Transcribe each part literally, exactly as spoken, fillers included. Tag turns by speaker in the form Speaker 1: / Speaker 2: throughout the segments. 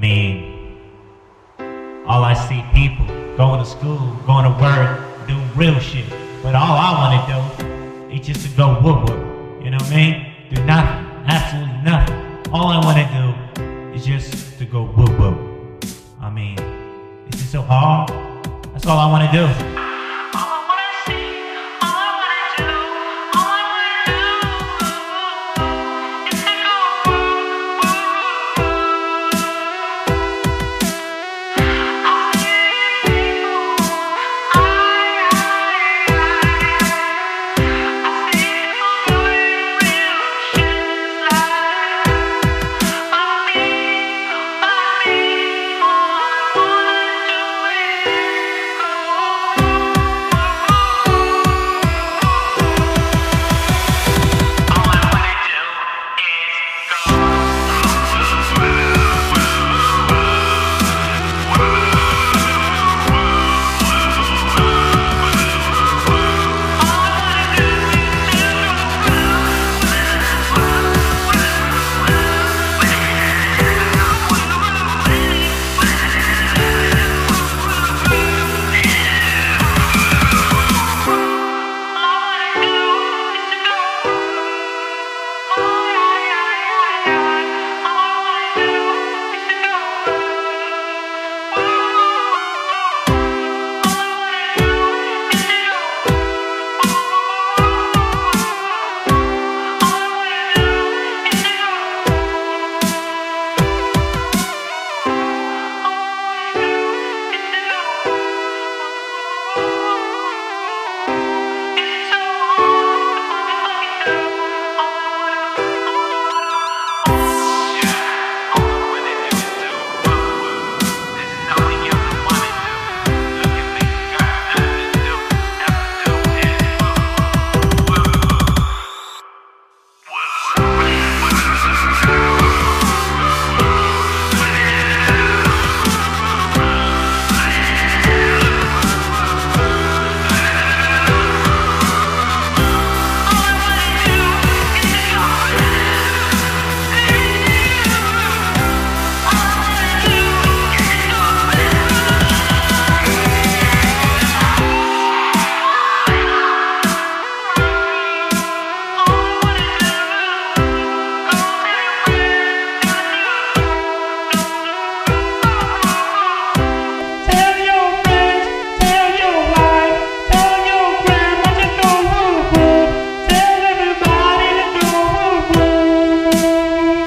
Speaker 1: mean, all I see people going to school, going to work, doing real shit. But all I want to do is just to go whoop whoop. You know what I mean? Do nothing, absolutely nothing. All I want to do is just to go whoop whoop. I mean, is it so hard? That's all I want to do.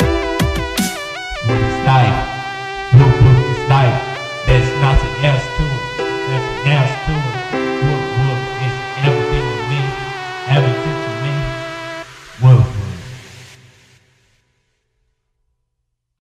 Speaker 2: Life, whoop whoop is life. There's nothing else to